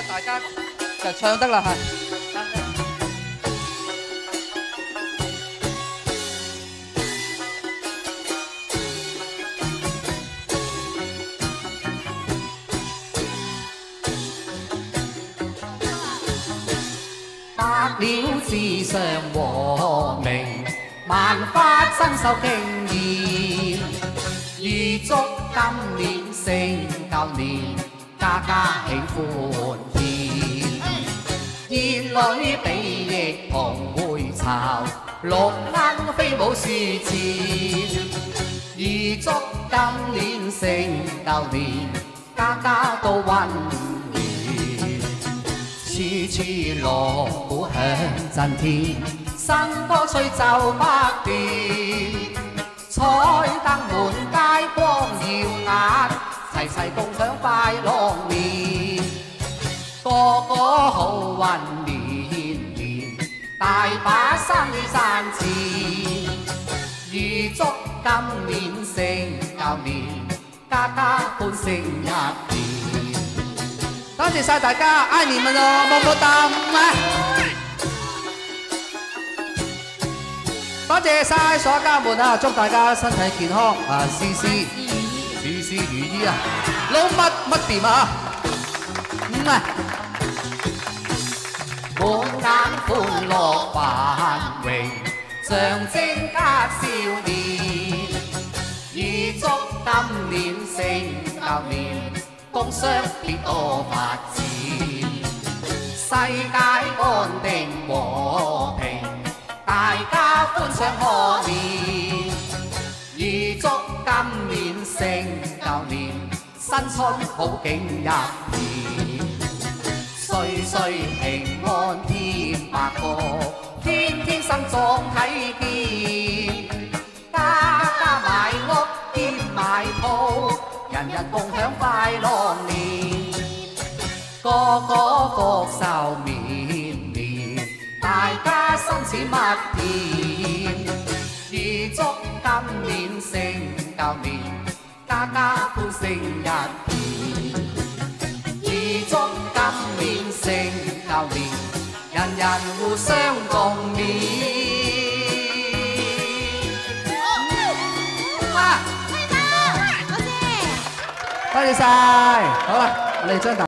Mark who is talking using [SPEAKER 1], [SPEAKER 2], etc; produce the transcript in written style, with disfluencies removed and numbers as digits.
[SPEAKER 1] 大家就唱得啦，係。
[SPEAKER 2] 百鳥之上和鳴，萬花爭秀競豔。預祝今年勝舊年，家家喜歡見。燕女比翼同會巢，綠鶯飛舞樹前。預祝今年勝舊年，家家都溫。處處鑼鼓響震天，新歌吹奏不斷，彩燈滿街光耀眼，齊齊共享快樂年。個個好運年年，大把生意賺錢。預祝今年勝舊年，家家歡聲一片。
[SPEAKER 1] 多謝晒大家，愛你們哦，麼麼噠！多謝晒所有家們啊，祝大家身體健康啊，事事如意啊，撈乜掂啊！
[SPEAKER 2] 滿眼歡樂繁榮，象徵家少年。預祝今年勝舊年，工商別多發展，世界安定和平，大家歡暢賀年。預祝今年勝舊年，新春好景一片。歲歲平安添百福，天天生壯體健。家家買屋兼買鋪，人人共享快樂年。個個福壽綿綿，大家心似麥田。預祝今年勝舊年，家家歡聲一片。預祝今年勝舊年，人人互相共勉。
[SPEAKER 1] 多謝晒，好啦，我哋將